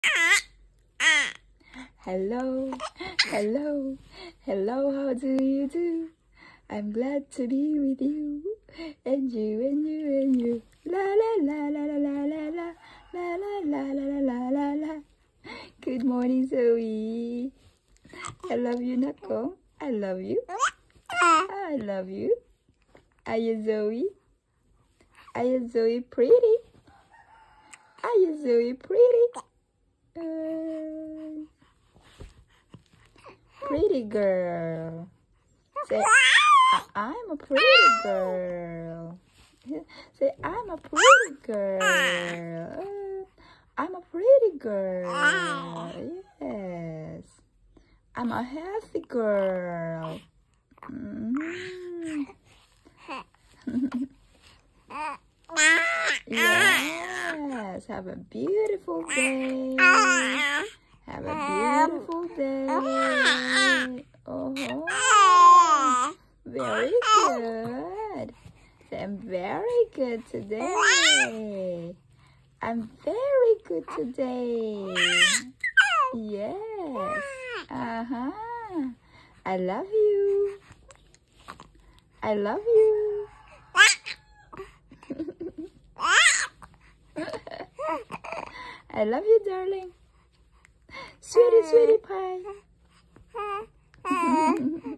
Hello, hello, hello, how do you do? I'm glad to be with you, and you, and you, and you. La la la la la la la la la la la la la la la. Good morning, Zoe. I love you, Nako. I love you. I love you. Are you Zoe? Are you Zoe pretty? Are you Zoe pretty? Pretty girl. Say, I'm a pretty girl. Say, I'm a pretty girl. I'm a pretty girl. Yes. I'm a healthy girl. Yes. Have a beautiful day. Have a beautiful day. Oh, very good. I'm very good today. I'm very good today. Yes. I love you. I love you. I love you, darling. Sweetie, sweetie pie.